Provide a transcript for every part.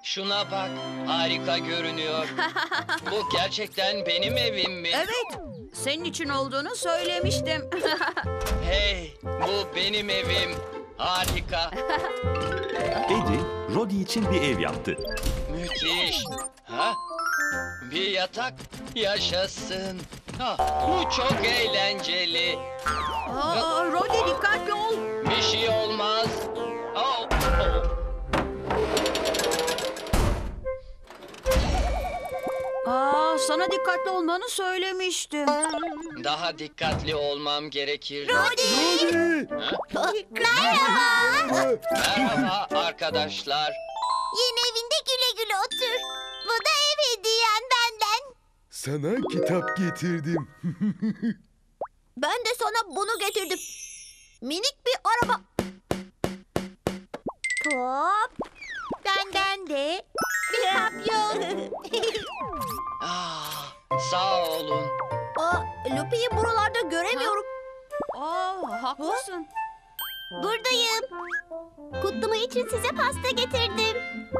Şuna bak, harika görünüyor. Bu gerçekten benim evim mi? Evet, senin için olduğunu söylemiştim. Hey, bu benim evim. Harika, Eddie, Roddy için bir ev yaptı. müthiş. Ha? Bir yatak, yaşasın. Ha, bu çok eğlenceli. Roddy dikkatli ol. Bir şey olmaz. Oh, oh. Sana dikkatli olmanı söylemiştim. Daha dikkatli olmam gerekir. Merhaba. Merhaba arkadaşlar. Yeni evinde güle güle otur. Bu da ev hediyen benden. Sana kitap getirdim. Ben de sana bunu getirdim. Minik bir araba. Top. Benden de bir papyon. Ah, sağ olun. Lupi'yi buralarda göremiyorum. Haklısın. Buradayım. Kutlama için size pasta getirdim.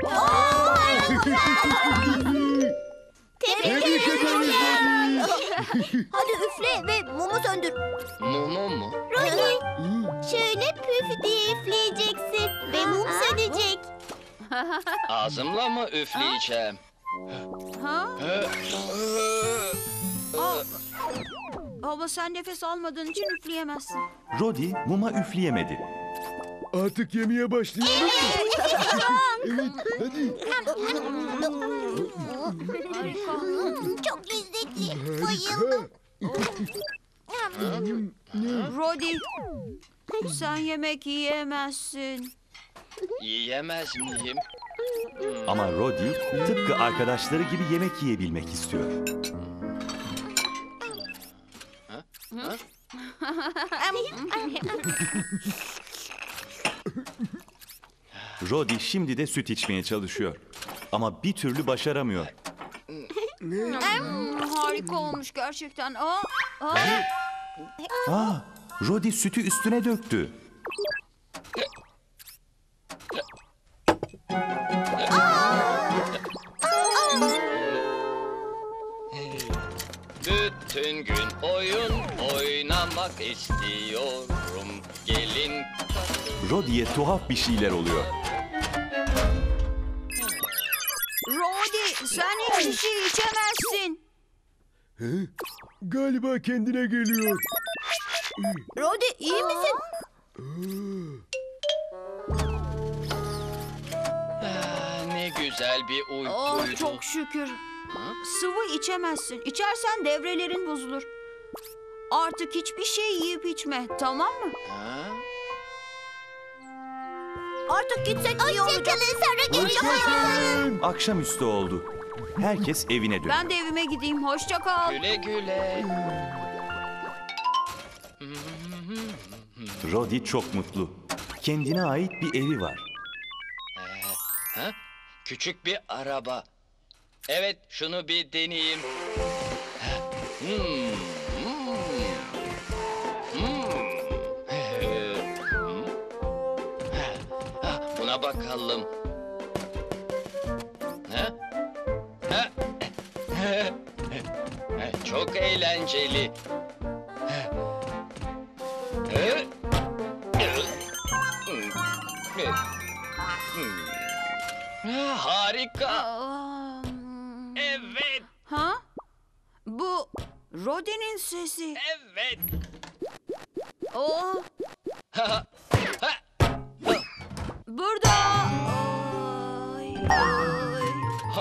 Tebrik ederim. Hadi üfle ve mumu söndür. Mumu mu? Roddy, şöyle püf diye üfleyeceksin ve mum sönecek. Ağzımla mı üfleyeceğim? Ha? Ama sen nefes almadığın için üfleyemezsin. Roddy muma üfleyemedi. Artık yemeye başlayalım mı? Evet, hadi. Çok lezzetli. Bayıldım. Roddy, sen yemek yiyemezsin. Yiyemez miyim? Ama Roddy tıpkı arkadaşları gibi yemek yiyebilmek istiyor. Roddy şimdi de süt içmeye çalışıyor. Ama bir türlü başaramıyor. Harika olmuş gerçekten. Roddy sütü üstüne döktü. Bütün gün oyun oynamak istiyorum. Gelin. Roddy'ye tuhaf bir şeyler oluyor. Roddy, sen hiçbir şey içemezsin. Galiba kendine geliyor. Roddy, iyi misin? Ne güzel bir uykuydu. Çok şükür. Sıvı içemezsin. İçersen devrelerin bozulur. Artık hiçbir şey yiyip içme, tamam mı? Ha? Artık gitsek iyi olacak. Hoşçakalın, sonra görüşürüz. Akşamüstü oldu. Herkes evine döndü. Ben de evime gideyim. Hoşça kal. Güle güle. Roddy çok mutlu. Kendine ait bir evi var. Ha? Küçük bir araba. Evet, şunu bir deneyeyim. Buna bakalım. Çok eğlenceli. Harika. Evet, Ha? Bu Roddy'nin sesi. evet. Oh, burada. Ay, ay.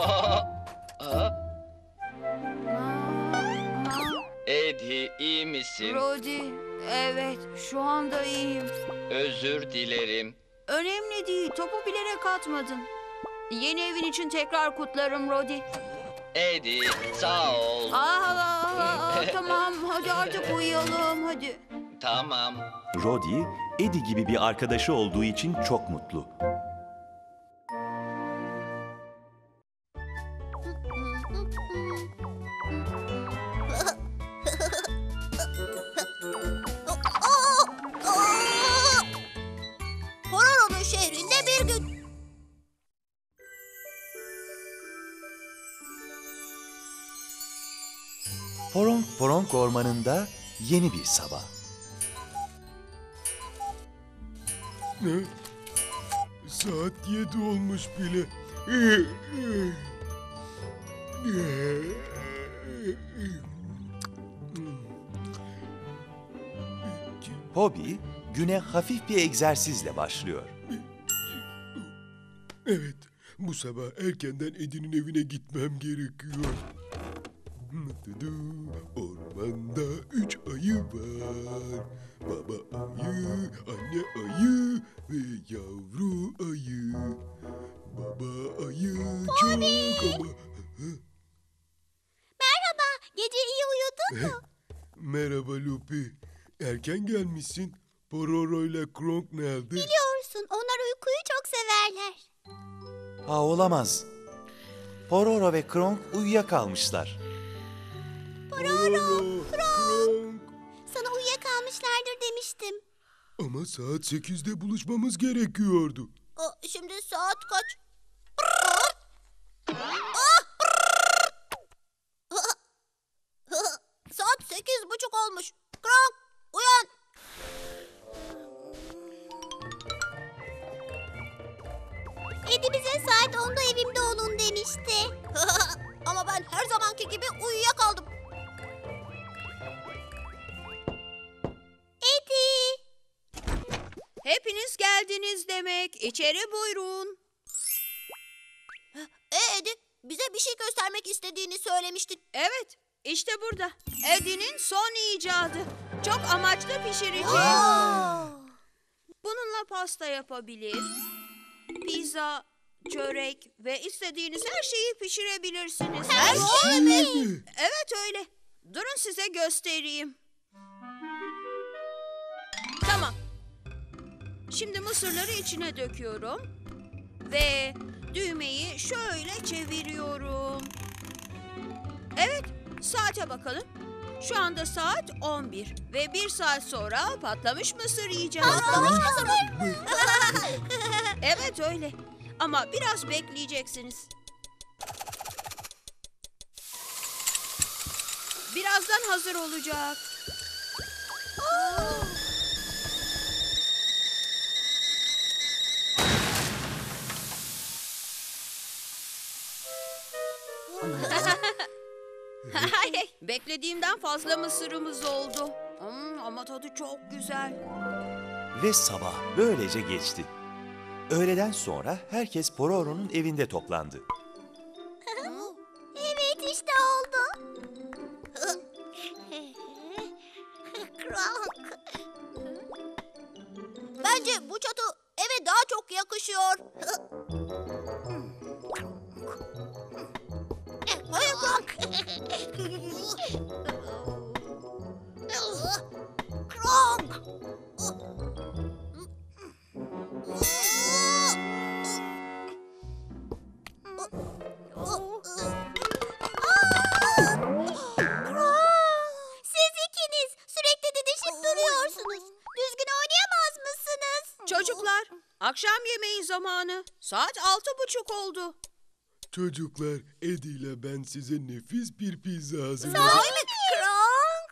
Eddie, iyi misin? Roddy, evet, şu anda iyiyim. Özür dilerim. Önemli değil, topu bilerek atmadın. Yeni evin için tekrar kutlarım Roddy. Eddie, sağ ol. Tamam, hadi artık uyuyalım, hadi. Tamam. Roddy, Eddie gibi bir arkadaşı olduğu için çok mutlu. Pororo'nun şehrinde bir gün. Poronk Ormanı'nda yeni bir sabah. Ne? Saat 7 olmuş bile. Bobby güne hafif bir egzersizle başlıyor. Evet, bu sabah erkenden Eddie'nin evine gitmem gerekiyor. Ormanda 3 ayı var. Baba ayı, anne ayı ve yavru ayı. Baba ayı çok ama... Merhaba, gece iyi uyudun mu? Merhaba Lupi. Erken gelmişsin. Pororo ile Kronk nerede? Biliyorsun, onlar uykuyu çok severler. Ha olamaz. Pororo ve Kronk uyuyakalmışlar. Pororo, Kronk. Sana uyuyakalmışlardır demiştim. Ama saat 8'de buluşmamız gerekiyordu. Şimdi saat kaç? Saat 8:30 olmuş. Kronk, uyan. Eddie bize saat 10'da evimde olun demişti. Ama ben her zamanki gibi uyuyakaldım. Eddie. Hepiniz geldiniz demek. İçeri buyurun. Eddie, bize bir şey göstermek istediğini söylemiştin. Evet, işte burada. Eddie'nin son icadı. Çok amaçlı pişirici. Bununla pasta yapabilir, pizza, çörek ve istediğiniz her şeyi pişirebilirsiniz. Her şey mi? Evet öyle. Durun size göstereyim. Tamam. Şimdi mısırları içine döküyorum. Ve düğmeyi şöyle çeviriyorum. Evet, saate bakalım. Şu anda saat 11 ve 1 saat sonra patlamış mısır yiyeceğiz. Patlamış mısır mı? Evet öyle. Ama biraz bekleyeceksiniz. Birazdan hazır olacak. Beklediğimden fazla mısırımız oldu. Ama tadı çok güzel. Ve sabah böylece geçti. Öğleden sonra herkes Pororo'nun evinde toplandı. Evet, işte oldu. Kronk. Bence bu çatı eve daha çok yakışıyor. Hayır Kronk. Kronk. Siz ikiniz sürekli didişip duruyorsunuz. Düzgün oynayamaz mısınız? Çocuklar, akşam yemeği zamanı. Saat 6:30 oldu. Çocuklar, Eddie ile ben size nefis bir pizza hazırladım. Sahi mi Kronk?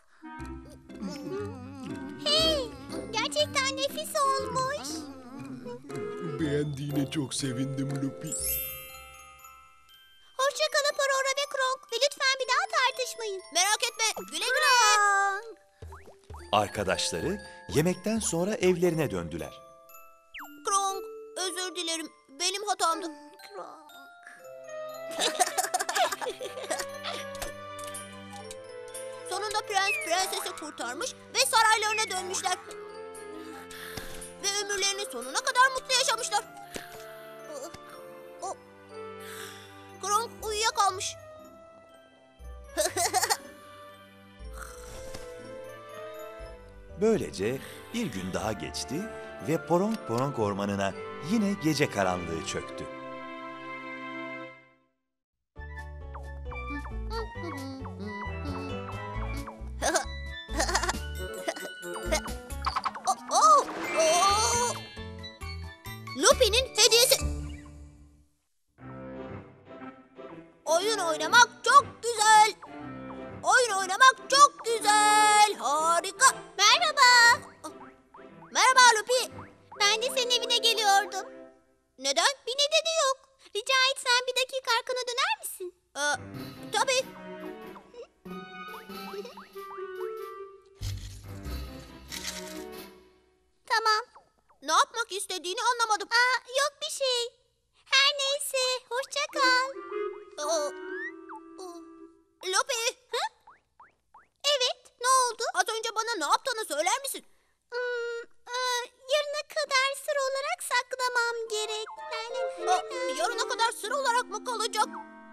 Hey, gerçekten nefis olmuş. Beğendiğine çok sevindim Lupi. Hoşçakalın Pororo ve Kronk. Ve lütfen bir daha tartışmayın. Merak etme. Güle güle. Arkadaşları yemekten sonra evlerine döndüler. Kronk, özür dilerim. Benim hatamdı. Sonunda prens prensesi kurtarmış ve saraylarına dönmüşler. Ve ömürlerinin sonuna kadar mutlu yaşamışlar. Kronk uyuyakalmış. Böylece bir gün daha geçti ve Poronk Poronk Ormanı'na yine gece karanlığı çöktü. Lupi'nin hediyesi. Oyun oynamak çok güzel. Oyun oynamak çok istiyordum. Neden? Bir nedeni yok. Rica etsem bir dakika arkana döner misin? Tabii. Tamam. Ne yapmak istediğini anlamadım. Yok bir şey. Her neyse. Hoşça kal. Lopi. Hı? Evet. Ne oldu? Az önce bana ne yaptığını söyler misin? Yarına kadar sır olarak saklamam gerek. Yarına kadar sır olarak mı kalacak?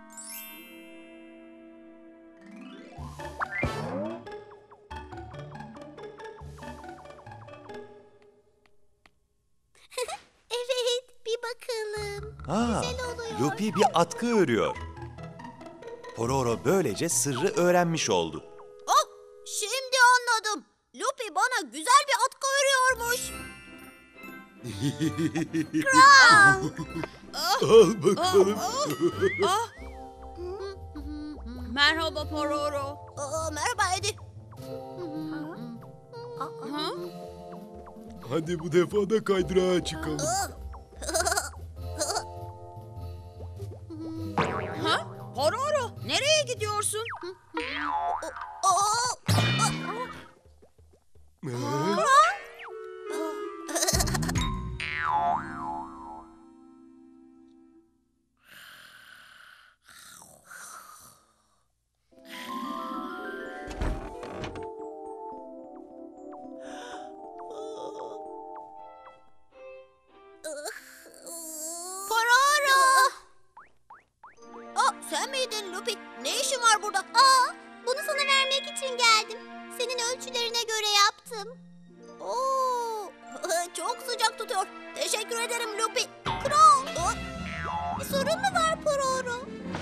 Evet, bir bakalım. Güzel oluyor. Lupi bir atkı örüyor. Pororo böylece sırrı öğrenmiş oldu. Oh, şimdi anladım. Lupi bana güzel bir atkı örüyormuş. Al bakalım. Merhaba Pororo. Merhaba Edi. Hadi bu defa da kaydırağa çıkalım. Ha? Pororo, nereye gidiyorsun? Pororo! Sen miydin Lupi? Ne işin var burada? Bunu sana vermek için geldim. Senin ölçülerine göre yaptım. Oo, çok sıcak tutuyor. Teşekkür ederim Lupi. Kral! Bir sorun mu var Pororo?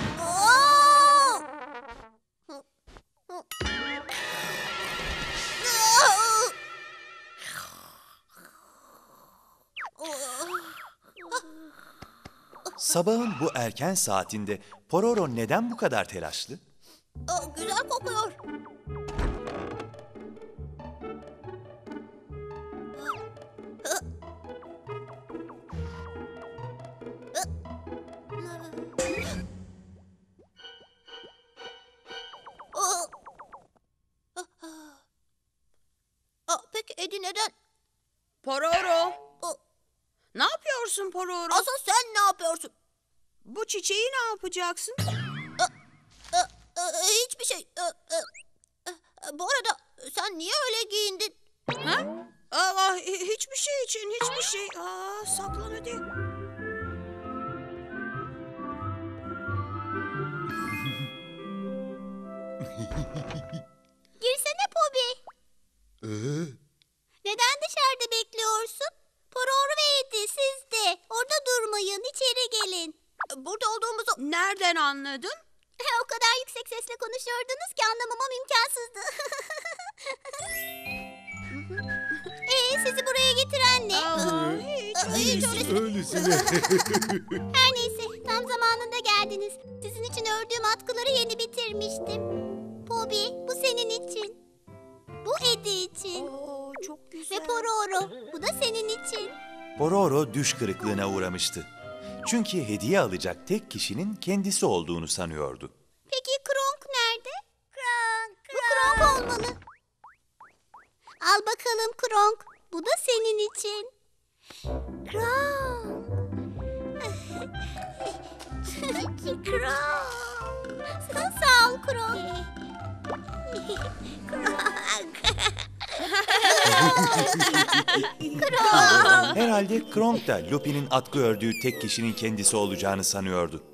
Sabahın bu erken saatinde Pororo neden bu kadar telaşlı? Güzel kokuyor. Peki Edi neden? Pororo. Ne yapıyorsun Pororo? Asıl sen ne yapıyorsun? Bu çiçeği ne yapacaksın? Hiçbir şey. Bu arada sen niye öyle giyindin? Ha? Hiçbir şey için, hiçbir şey. Saklan hadi. Girsene Pobi. Neden dışarıda bekliyorsun? Pororo ve Edi siz de. Orada durmayın, içeri gelin. Burada olduğumuzu... Nereden anladın? O kadar yüksek sesle konuşuyordunuz ki anlamamam imkansızdı. Sizi buraya getiren ne? Hiç öylesine. Öylesine. Her neyse, tam zamanında geldiniz. Sizin için ördüğüm atkıları yeni bitirmiştim. Pobi, bu senin için. Bu Edi için. Çok güzel. Ve Pororo, bu da senin için. Pororo düş kırıklığına uğramıştı. Çünkü hediye alacak tek kişinin kendisi olduğunu sanıyordu. Peki Kronk nerede? Bu Kronk olmalı. Al bakalım Kronk. Bu da senin için. Kronk. Kronk. Sağ ol Kronk. Herhalde Kronk da Lupi'nin atkı ördüğü tek kişinin kendisi olacağını sanıyordu.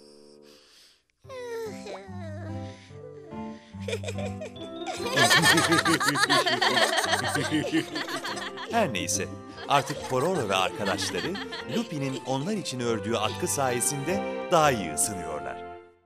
Her neyse, artık Pororo ve arkadaşları Lupi'nin onlar için ördüğü atkı sayesinde daha iyi ısınıyor.